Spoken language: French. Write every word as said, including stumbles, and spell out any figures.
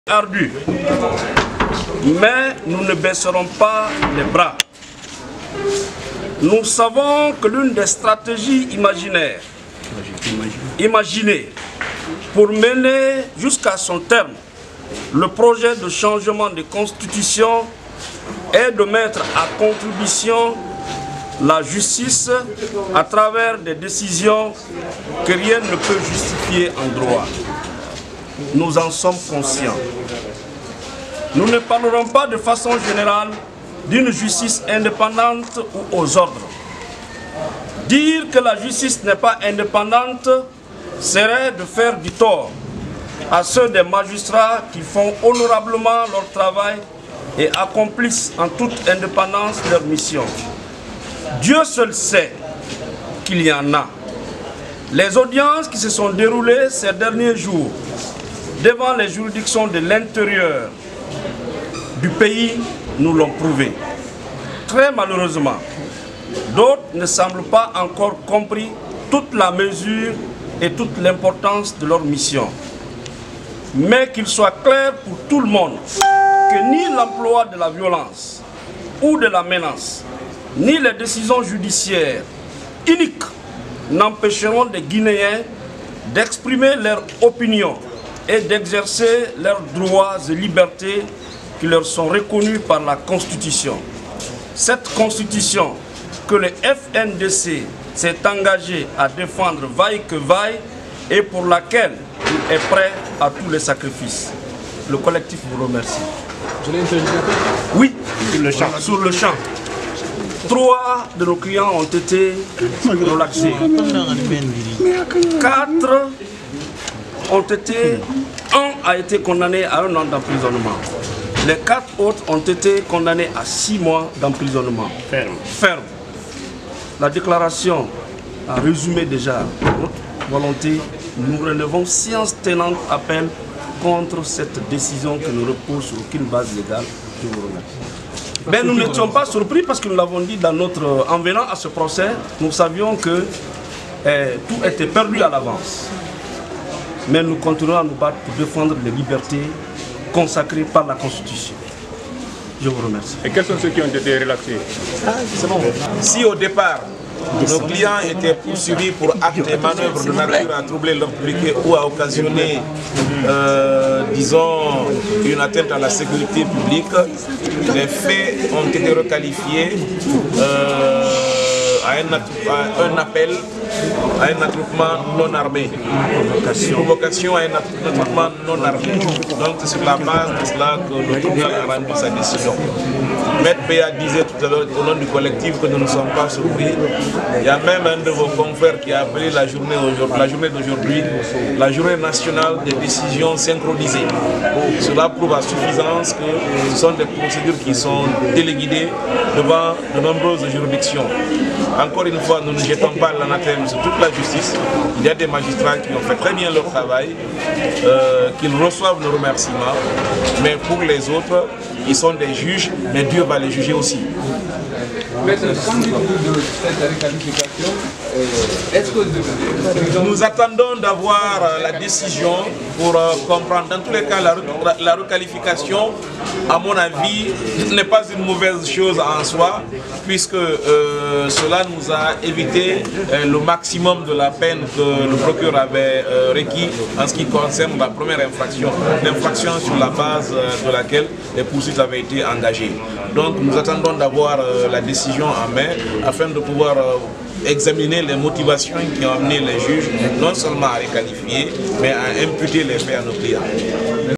ardu, mais nous ne baisserons pas les bras. Nous savons que l'une des stratégies imaginaires, imaginées pour mener jusqu'à son terme le projet de changement de constitution est de mettre à contribution la justice à travers des décisions que rien ne peut justifier en droit. Nous en sommes conscients. Nous ne parlerons pas de façon générale d'une justice indépendante ou aux ordres. Dire que la justice n'est pas indépendante serait de faire du tort à ceux des magistrats qui font honorablement leur travail et accomplissent en toute indépendance leur mission. Dieu seul sait qu'il y en a. Les audiences qui se sont déroulées ces derniers jours devant les juridictions de l'intérieur du pays nous l'ont prouvé. Très malheureusement, d'autres ne semblent pas encore compris toute la mesure et toute l'importance de leur mission. Mais qu'il soit clair pour tout le monde que ni l'emploi de la violence ou de la menace, ni les décisions judiciaires uniques n'empêcheront les Guinéens d'exprimer leur opinion et d'exercer leurs droits et libertés qui leur sont reconnus par la Constitution. Cette Constitution que le F N D C s'est engagé à défendre vaille que vaille et pour laquelle il est prêt à tous les sacrifices. Le collectif vous remercie. Je l'ai interrogé. Oui, sur le champ. Sur le champ. Trois de nos clients ont été relaxés. Quatre ont été... Un a été condamné à un an d'emprisonnement. Les quatre autres ont été condamnés à six mois d'emprisonnement. Ferme. Ferme. La déclaration a résumé déjà notre volonté. Nous relevons séance tenante appel contre cette décision qui ne repose sur aucune base légale. Je vous remercie. Mais nous n'étions pas surpris parce que nous l'avons dit dans notre... En venant à ce procès, nous savions que eh, tout était perdu à l'avance. Mais nous continuons à nous battre pour défendre les libertés consacrées par la Constitution. Je vous remercie. Et quels sont ceux qui ont été relaxés? Ah, c'est bon. Si au départ, nos clients étaient poursuivis pour actes et manœuvres de nature à troubler l'ordre public ou à occasionner, euh, disons, une atteinte à la sécurité publique, les faits ont été requalifiés euh, à, un, à un appel à un attroupement non armé. Provocation. Provocation à un attroupement non armé. Donc c'est sur la base de cela que le tribunal a rendu sa décision. Maître Béa disait tout à l'heure au nom du collectif que nous ne sommes pas surpris. Il y a même un de vos confrères qui a appelé la journée d'aujourd'hui la journée nationale des décisions synchronisées. Cela prouve à suffisance que ce sont des procédures qui sont téléguidées devant de nombreuses juridictions. Encore une fois, nous ne jetons pas l'anathème sur toute la justice. Il y a des magistrats qui ont fait très bien leur travail, euh, qu'ils reçoivent nos remerciements. Mais pour les autres, ils sont des juges, mais Dieu va les juger aussi. Nous attendons d'avoir la décision pour comprendre. Dans tous les cas, la, la requalification, à mon avis, n'est pas une mauvaise chose en soi, puisque euh, cela nous a évité euh, le maximum de la peine que le procureur avait euh, requis en ce qui concerne la première infraction, l'infraction sur la base euh, de laquelle les poursuites avaient été engagées. Donc nous attendons d'avoir euh, la décision en main afin de pouvoir euh, examiner les motivations qui ont amené les juges non seulement à requalifier, mais à imputer les faits à nos clients.